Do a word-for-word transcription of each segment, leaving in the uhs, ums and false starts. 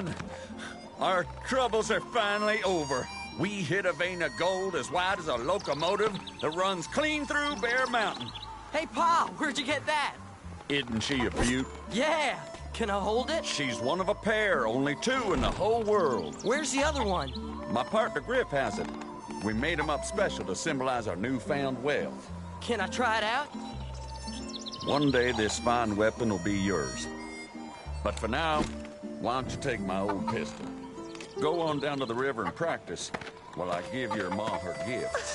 son. Our troubles are finally over. We hit a vein of gold as wide as a locomotive that runs clean through Bear Mountain. Hey, Pa, where'd you get that? Isn't she a beaut? Yeah. Can I hold it? She's one of a pair, only two in the whole world. Where's the other one? My partner Griff has it. We made him up special to symbolize our newfound wealth. Can I try it out? One day this fine weapon will be yours. But for now, why don't you take my old pistol? Go on down to the river and practice while I give your ma her gifts.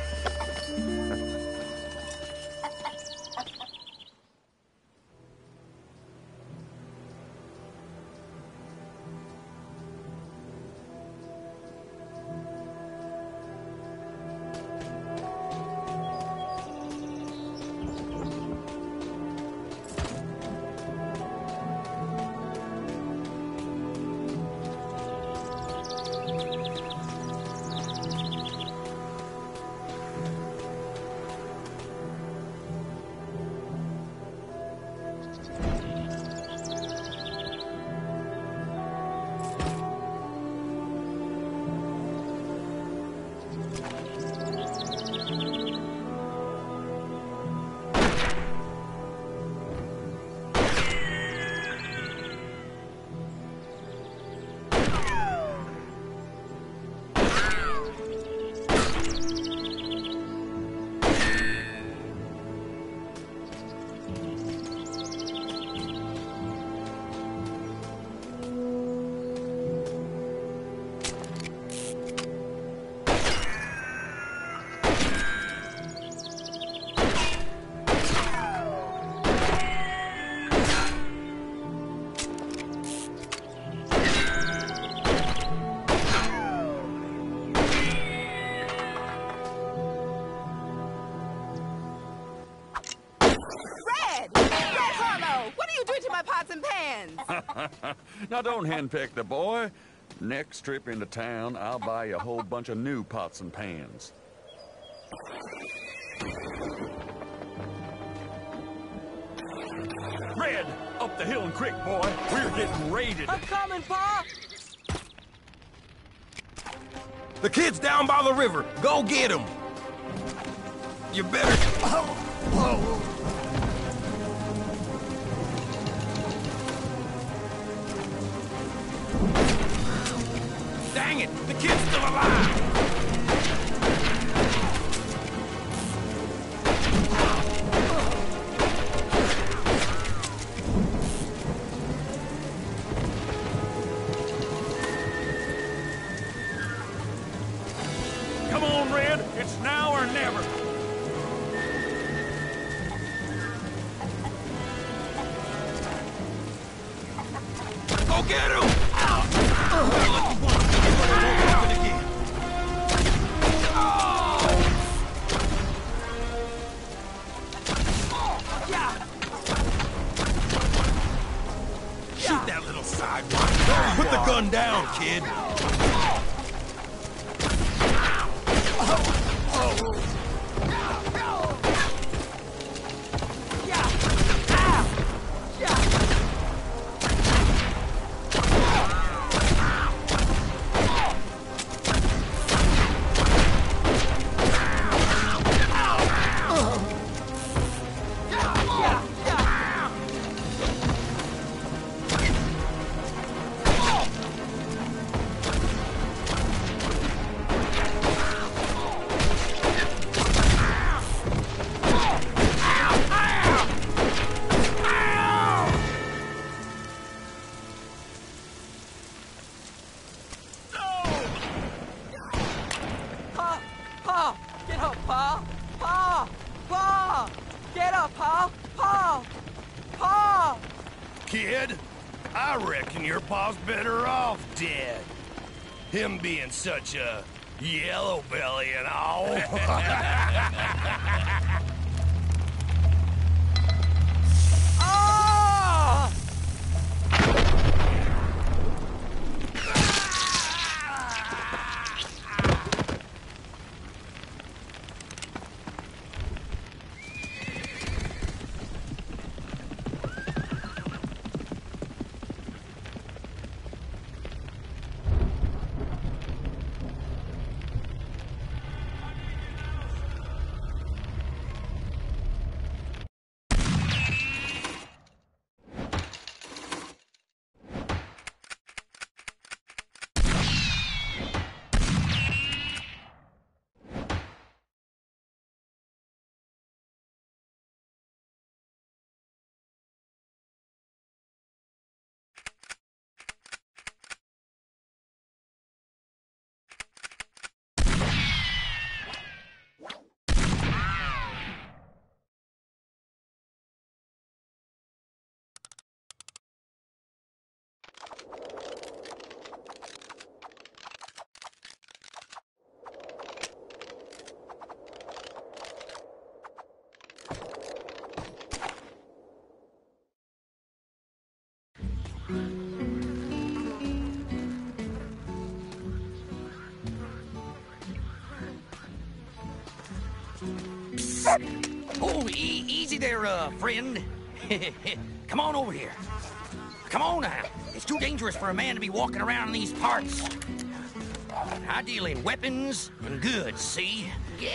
Now don't henpeck the boy. Next trip into town, I'll buy you a whole bunch of new pots and pans. Red, up the hill and quick, boy. We're getting raided. I'm coming, Pa! The kid's down by the river. Go get him. You better... Oh, oh. Dang it! The kid's still alive! Come on, Red. It's now or never. Go get him! Ow! Shoot that little sidewalk. Put the gun down, kid. Kid, I reckon your pa's better off dead. Him being such a yellow belly and all. Ah! Oh, e easy there, uh, friend. Come on over here. Come on now. It's too dangerous for a man to be walking around in these parts. I deal in weapons and goods, see? Yeah.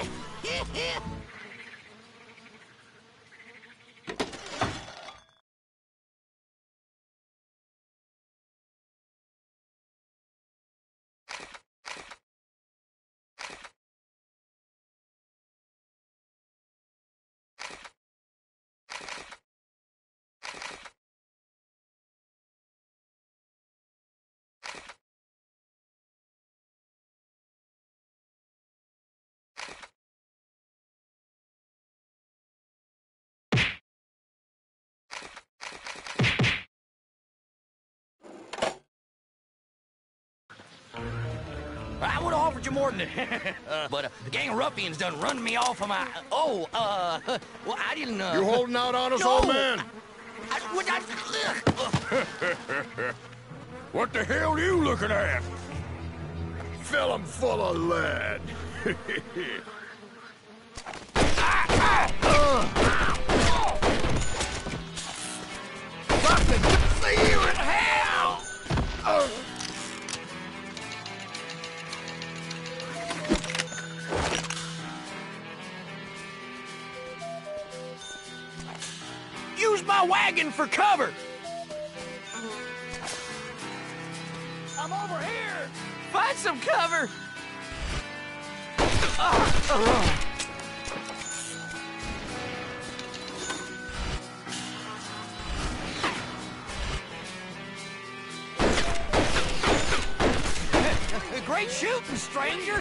I would have offered you more than that. uh, but uh, the gang of ruffians done run me off of my... Oh, uh... Well, I didn't, uh... You holding out on us, no, old man? I, I, would I, uh, What the hell are you looking at? Fill 'em full of lead. Fucking see you in hell! Uh. use my wagon for cover! I'm over here! Find some cover! Uh, uh. Great shooting, stranger!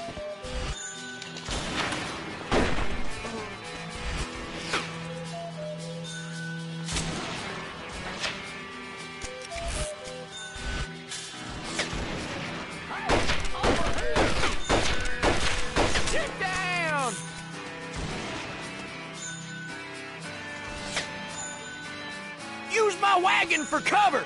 Get down! Use my wagon for cover!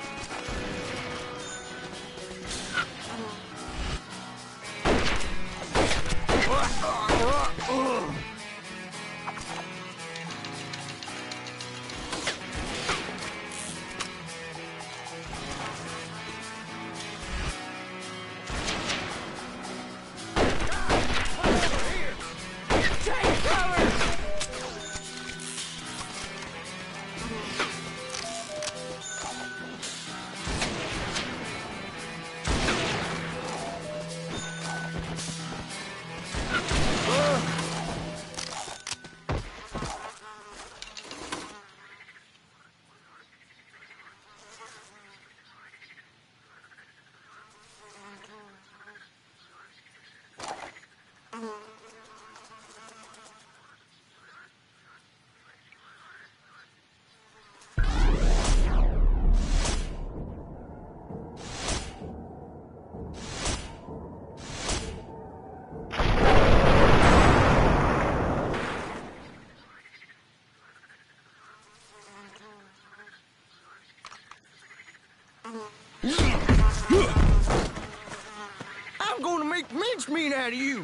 I'm gonna make mincemeat out of you!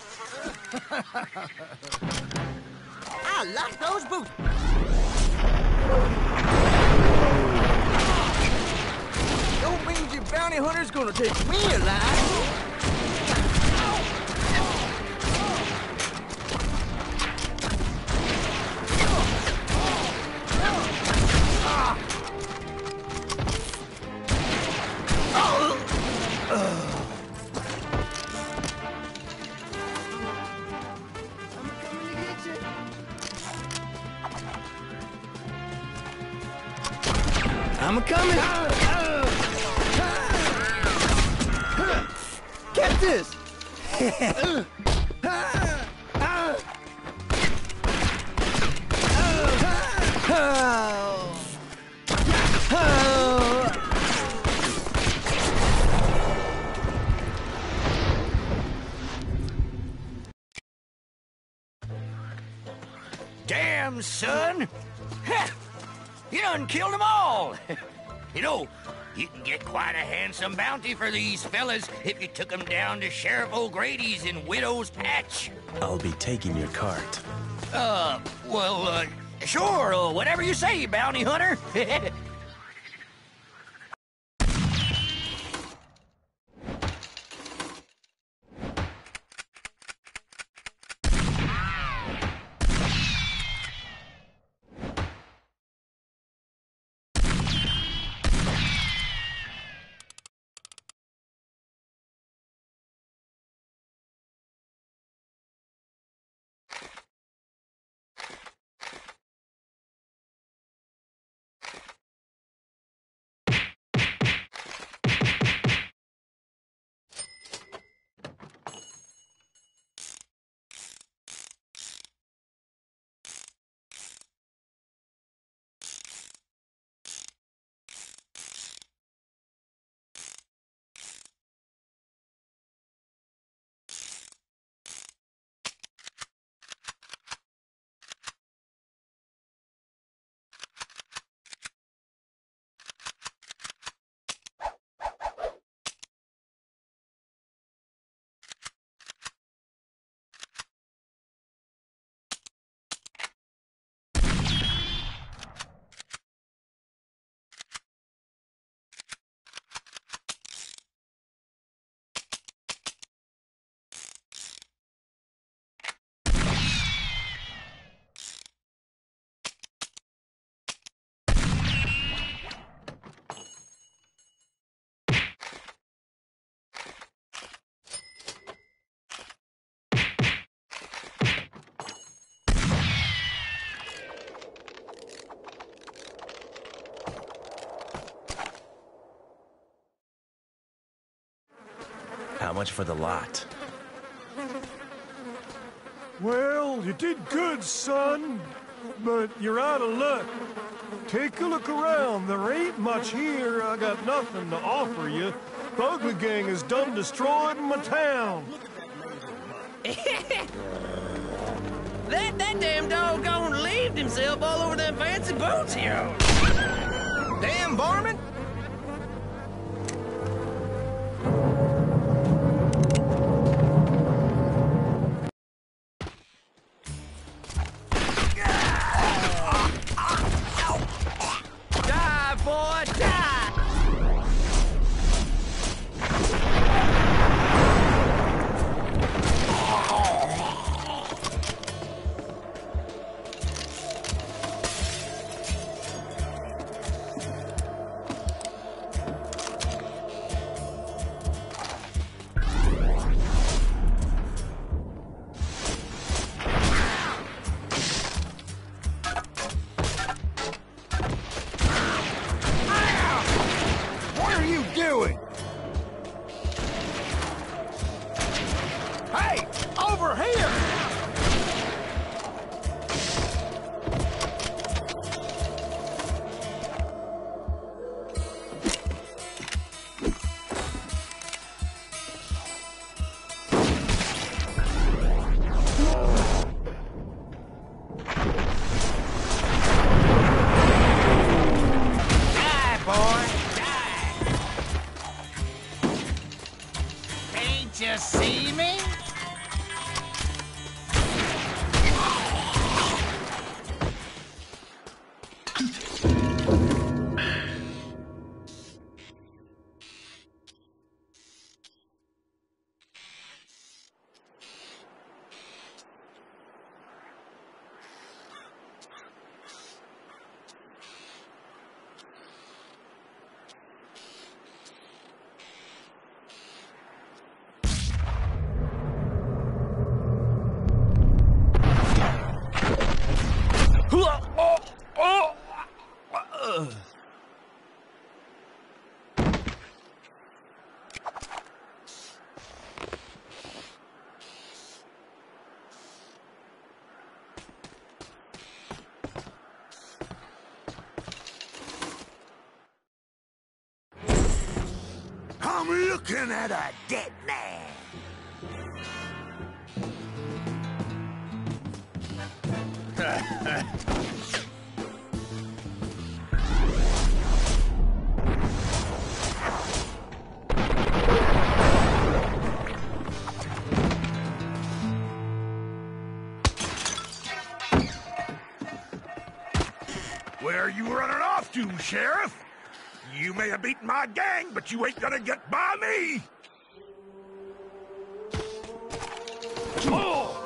I like those boots! Don't mean your bounty hunter's gonna take me alive! I'm coming. Get this. Damn, son! You done killed them all! You know, you can get quite a handsome bounty for these fellas if you took them down to Sheriff O'Grady's in Widow's Patch. I'll be taking your cart. Uh, well, uh, sure, uh, whatever you say, bounty hunter. How much for the lot? Well, you did good, son. But you're out of luck. Take a look around. There ain't much here. I got nothing to offer you. The Ugly Gang is done destroyed my town. That, that damn doggone leaved himself all over them fancy boots here. Damn varmint! Die, boy, die! What are you doing? Hey, over here! Die, boy, die! Can't you see me? I'm looking at a dead man. do, Sheriff. You may have beaten my gang, but you ain't gonna get by me! Oh!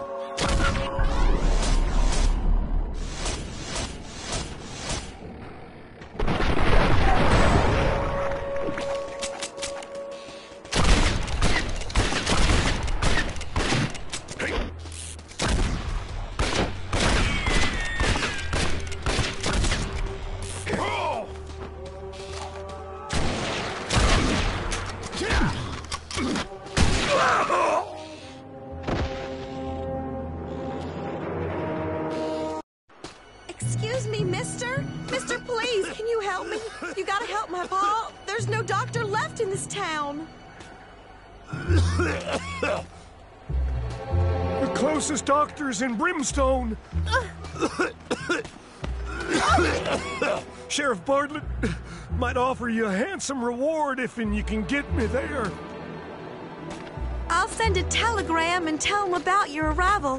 Excuse me, mister? Mister, please, can you help me? You gotta help my pa. There's no doctor left in this town. The closest doctor's in Brimstone. Sheriff Bartlett might offer you a handsome reward if and you can get me there. I'll send a telegram and tell him about your arrival.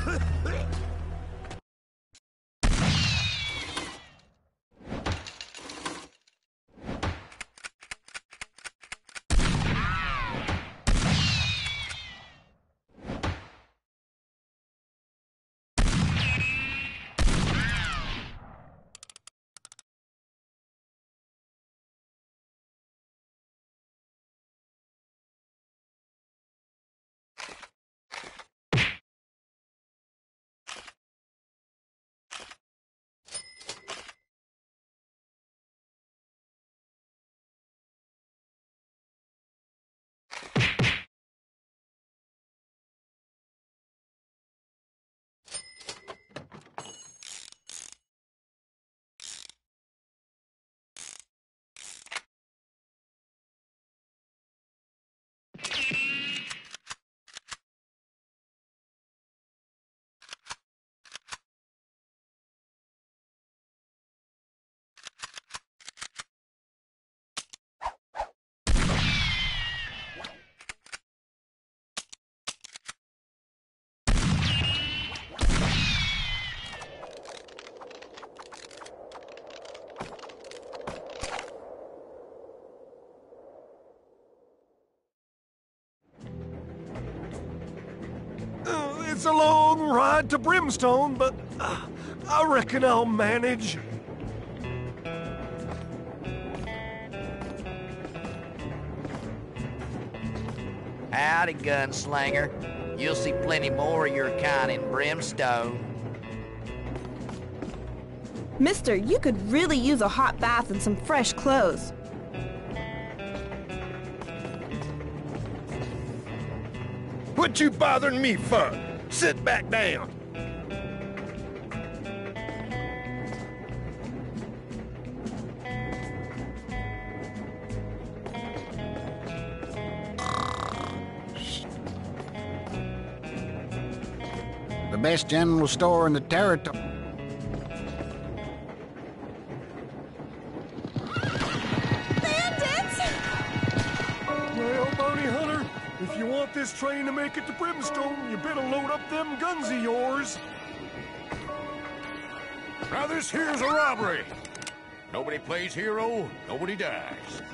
It's a long ride to Brimstone, but uh, I reckon I'll manage. Howdy, gunslinger. You'll see plenty more of your kind in Brimstone. Mister, you could really use a hot bath and some fresh clothes. What you bothering me for? Sit back down. The best general store in the territory. Well, bounty hunter, if you want this train to make it to Brimstone, you better load up them guns of yours. Now this here's a robbery. Nobody plays hero, nobody dies.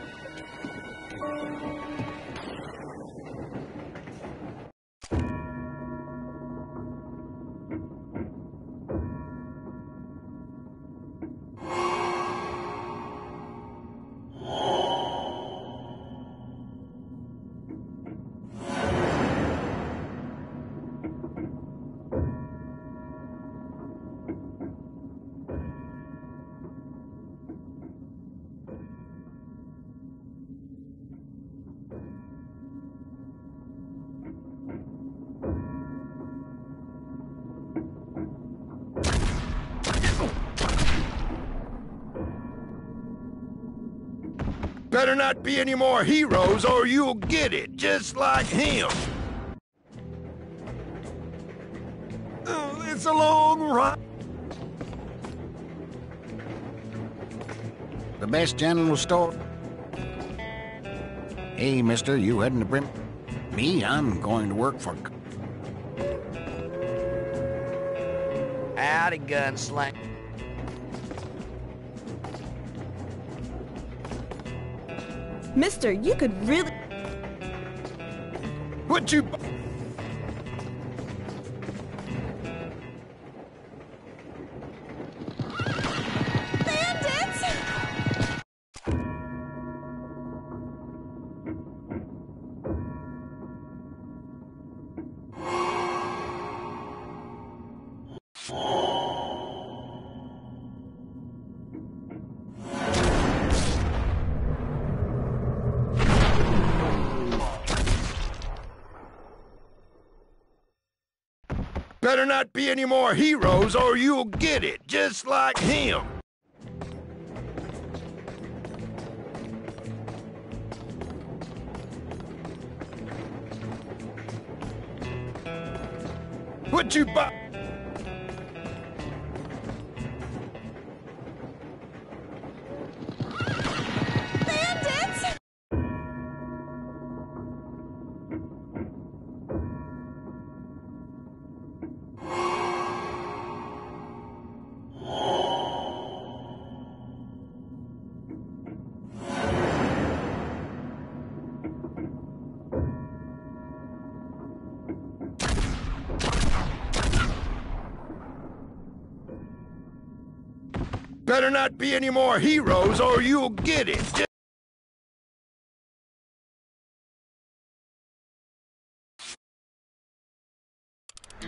Better not be any more heroes or you'll get it, just like him. Uh, it's a long ride. The best general store. Hey, mister, you heading to Brim? Me, I'm going to work for... Howdy, gunslinger. Mister, you could really... What you... Bandits! Better not be any more heroes or you'll get it, just like him. What you buy? Bandits! Better not be any more heroes or you'll get it.